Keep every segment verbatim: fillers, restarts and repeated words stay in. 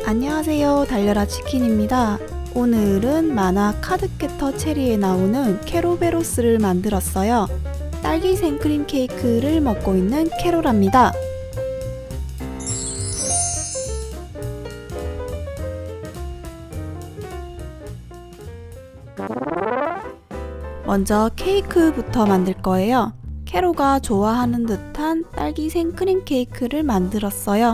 안녕하세요, 달려라 치킨입니다. 오늘은 만화 카드캐터 체리에 나오는 캐로베로스를 만들었어요. 딸기 생크림 케이크를 먹고 있는 캐롤랍니다. 먼저 케이크부터 만들 거예요. 캐로가 좋아하는 듯한 딸기 생크림 케이크를 만들었어요.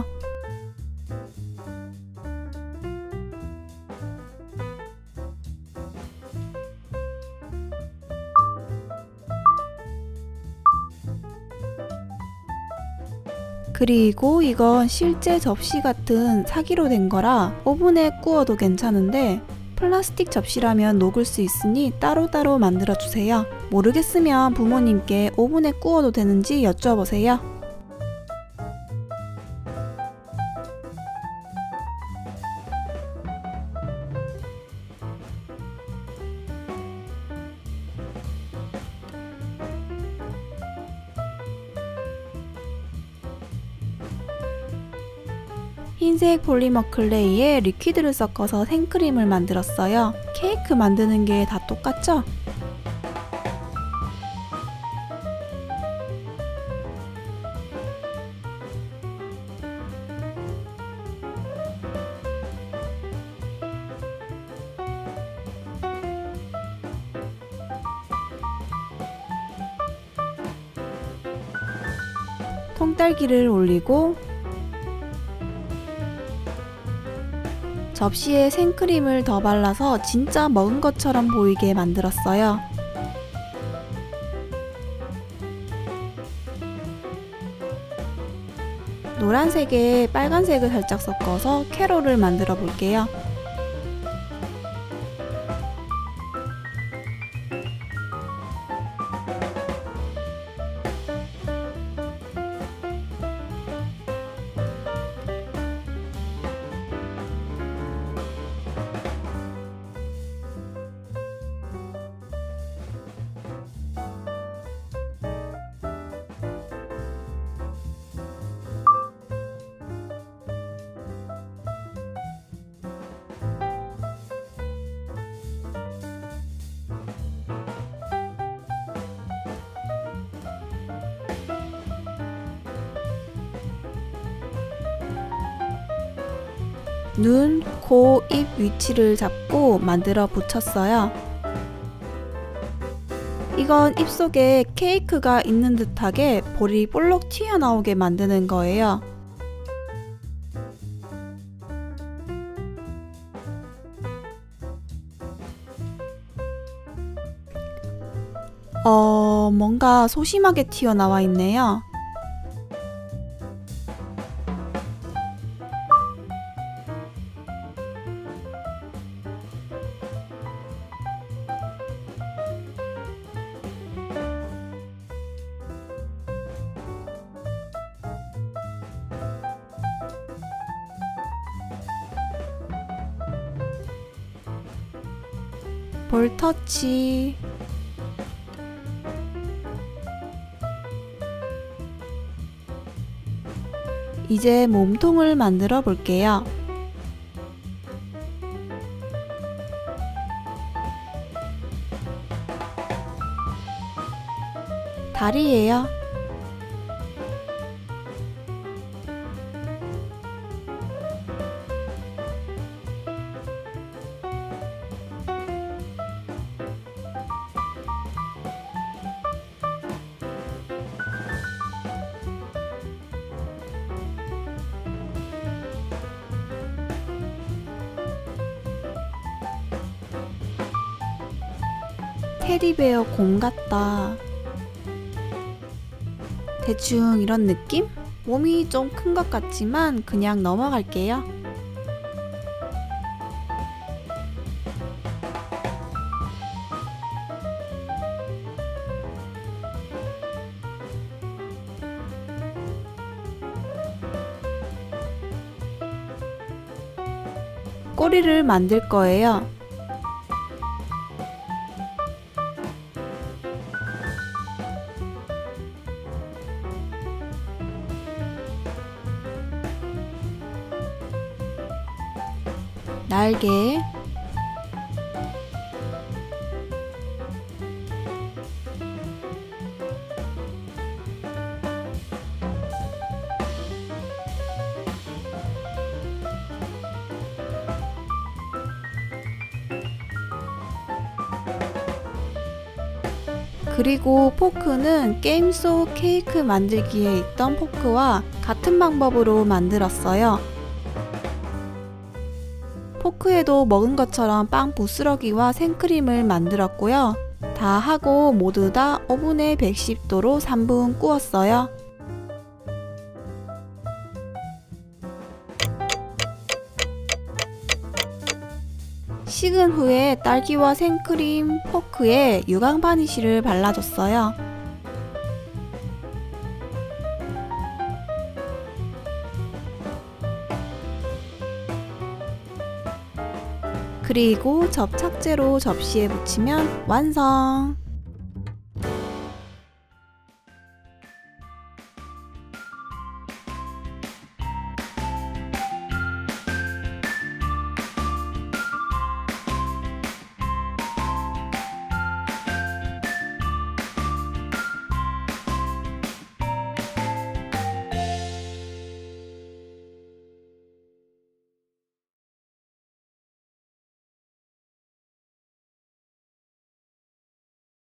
그리고 이건 실제 접시 같은 사기로 된 거라 오븐에 구워도 괜찮은데 플라스틱 접시라면 녹을 수 있으니 따로따로 만들어 주세요. 모르겠으면 부모님께 오븐에 구워도 되는지 여쭤보세요. 흰색 폴리머 클레이에 리퀴드를 섞어서 생크림을 만들었어요. 케이크 만드는 게 다 똑같죠? 통딸기를 올리고 접시에 생크림을 더 발라서 진짜 먹은 것처럼 보이게 만들었어요. 노란색에 빨간색을 살짝 섞어서 캐롤을 만들어 볼게요. 눈, 코, 입 위치를 잡고 만들어 붙였어요. 이건 입속에 케이크가 있는 듯하게 볼이 볼록 튀어나오게 만드는 거예요. 어, 뭔가 소심하게 튀어나와 있네요. 볼터치, 이제 몸통을 만들어 볼게요. 다리예요. 테디베어 곰 같다. 대충 이런 느낌? 몸이 좀 큰 것 같지만 그냥 넘어갈게요. 꼬리를 만들 거예요. 날개, 그리고 포크는 게임 속 케이크 만들기에 있던 포크와 같은 방법으로 만들었어요. 포크에도 먹은 것처럼 빵 부스러기와 생크림을 만들었고요. 다 하고 모두 다 오븐에 백십 도로 삼 분 구웠어요. 식은 후에 딸기와 생크림 포크에 유광 바니쉬를 발라줬어요. 그리고 접착제로 접시에 붙이면 완성!